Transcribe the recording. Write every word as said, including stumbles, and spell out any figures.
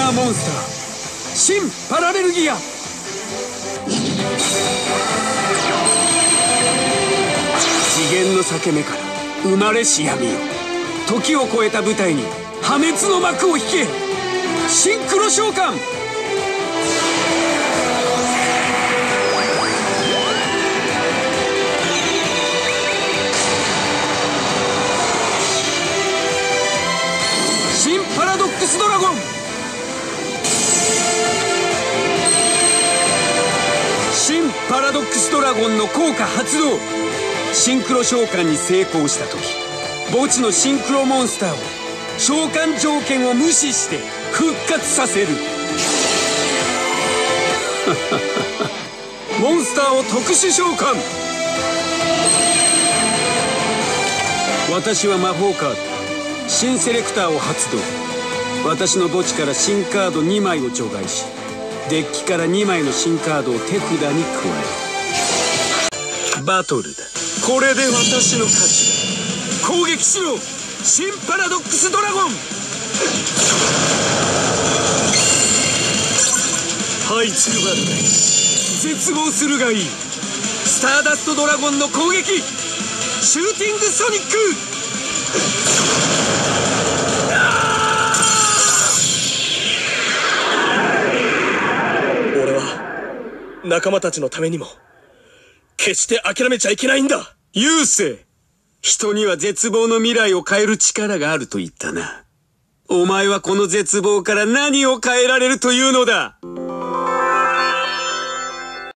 ーモンスター新パラレルギア。次元の裂け目から生まれし闇よ、時を超えた舞台に破滅の幕を引け。シンクロ召喚。新パラドックスドラゴン。新パラドックスドラゴンの効果発動。シンクロ召喚に成功した時、墓地のシンクロモンスターを召喚条件を無視して復活させる。モンスターを特殊召喚。私は魔法カード新セレクターを発動。私の墓地から新カードにまいを除外し、デッキからにまいの新カードを手札に加える。バトルだ。これで私の勝ちだ。攻撃しろ新パラドックスドラゴン。這いつくばるがいい。絶望するがいい。スターダストドラゴンの攻撃。シューティングソニック。 俺は仲間たちのためにも決して諦めちゃいけないんだ。 ユーセ、人には絶望の未来を変える力があると言ったな。お前はこの絶望から何を変えられるというのだ。